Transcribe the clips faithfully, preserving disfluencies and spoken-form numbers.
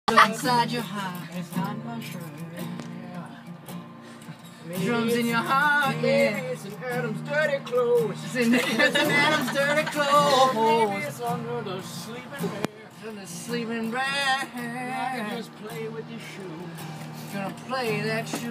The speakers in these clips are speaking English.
Inside your heart, it's not my shirt. Drums in your heart, yeah. It's in Adam's dirty clothes. It's in, it's in Adam's dirty clothes. Maybe it's under the sleeping bag. Under the sleeping bag. I can just play with your shoe. Gonna play that shoe.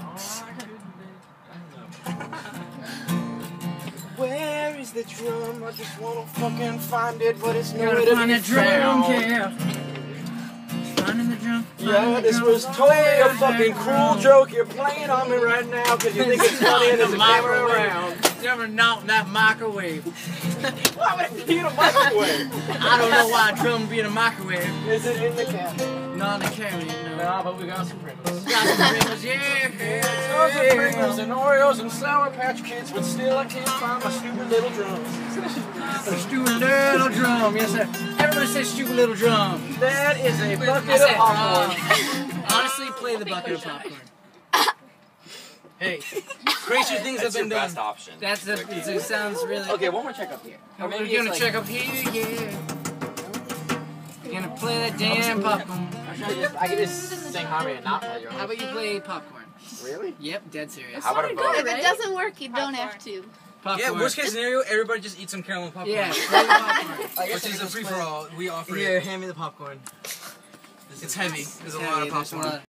Where is the drum? I just wanna fucking find it, but it's nowhere to Gotta find be that drum, found. yeah. Finding the drum. Yeah, this was totally a fucking cruel joke. You're playing on me right now because you think it's funny and there's a camera around. Never knocked that microwave. Why would it be in a microwave? I don't know why a drum would be in a microwave. Is it in the cabinet? Not in the cabinet, no. Nah, but we got some Pringles. Got some Pringles, yeah. Tons of Pringles and Oreos and Sour Patch Kids, but still I can't find my stupid little drums. Stupid little drum, yes sir. Everybody say stupid little drum. That is a bucket I of said, popcorn. uh, honestly, play the bucket of popcorn. Hey, crazier things have That's your been done. best option. That's the, it sounds really... Okay, one more check up here. We're maybe gonna it's check like- up here, yeah. Gonna play that damn popcorn. I can just, I can just sing harmony and not play your How about you play popcorn? Really? Yep, dead serious. How about a vote? If it doesn't work, you don't have to. Popcorn. Yeah, worst case scenario, everybody just eat some caramel popcorn. Yeah, play the popcorn. I guess Which I is can a just free play- for all. We offer Here, it. hand me the popcorn. It's heavy. There's a Heavy, lot of there's a popcorn. lot.